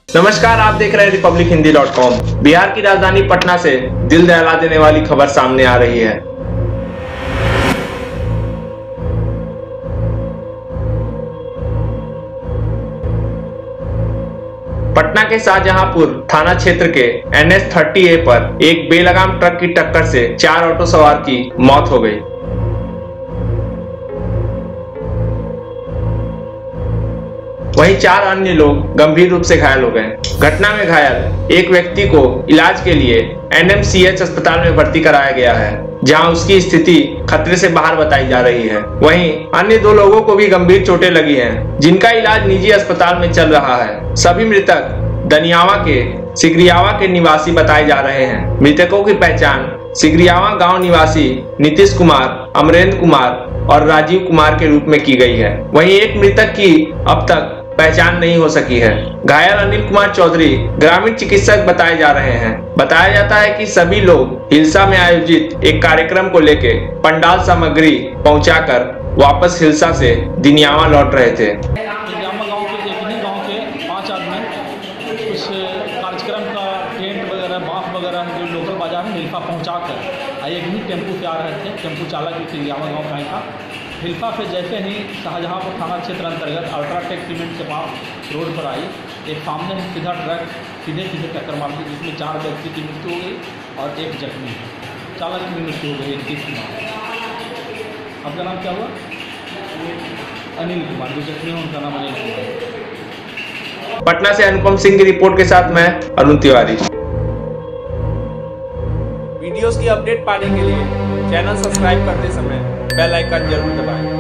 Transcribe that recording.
नमस्कार, आप देख रहे हैं republic-hindi.com। बिहार की राजधानी पटना से दिल दहला देने वाली खबर सामने आ रही है। पटना के शाहजहांपुर थाना क्षेत्र के NH 30A पर एक बेलगाम ट्रक की टक्कर से 4 ऑटो सवार की मौत हो गई। वहीं 4 अन्य लोग गंभीर रूप से घायल हो गए। घटना में घायल एक व्यक्ति को इलाज के लिए NMCH अस्पताल में भर्ती कराया गया है, जहां उसकी स्थिति खतरे से बाहर बताई जा रही है। वहीं अन्य 2 लोगों को भी गंभीर चोटें लगी हैं, जिनका इलाज निजी अस्पताल में चल रहा है। सभी मृतक दनियावा के सिगरियावा के निवासी बताए जा रहे हैं। मृतकों की पहचान सिगरियावा गांव निवासी नीतीश कुमार, अमरेंद्र कुमार और राजीव कुमार के रूप में की गई है। वहीं एक मृतक की अब तक पहचान नहीं हो सकी है। घायल अनिल कुमार चौधरी ग्रामीण चिकित्सक बताए जा रहे हैं। बताया जाता है कि सभी लोग हिलसा में आयोजित एक कार्यक्रम को लेकर पंडाल सामग्री पहुंचाकर वापस हिलसा से दिनियावा लौट रहे थे। गांव के 5 आदमी उस कार्यक्रम का टेंट वगैरह बांस वगैरह जो लोकल बाजार में हिल्फा पहुंचाकर एक ही टेम्पू से आ रहे थे। टेम्पू चालक जो सिंगियावा गाँव का ही था। हिल्फा से जैसे ही शाहजहांपुर थाना क्षेत्र अंतर्गत अल्ट्राटेक सीमेंट के पास रोड पर आई, एक सामने से सीधा ट्रक सीधे टक्कर मार दी, जिसमें 4 व्यक्ति की मृत्यु हो गई और एक जख्मी। चालक की मृत्यु हो गई। नीतीश कुमार, आपका नाम क्या हुआ? अनिल कुमार। जो जख्मी है उनका नाम अनिल कुमार। पटना से अनुपम सिंह की रिपोर्ट के साथ मैं अरुण तिवारी। वीडियोस की अपडेट पाने के लिए चैनल सब्सक्राइब करते समय बेल आइकन जरूर दबाएं।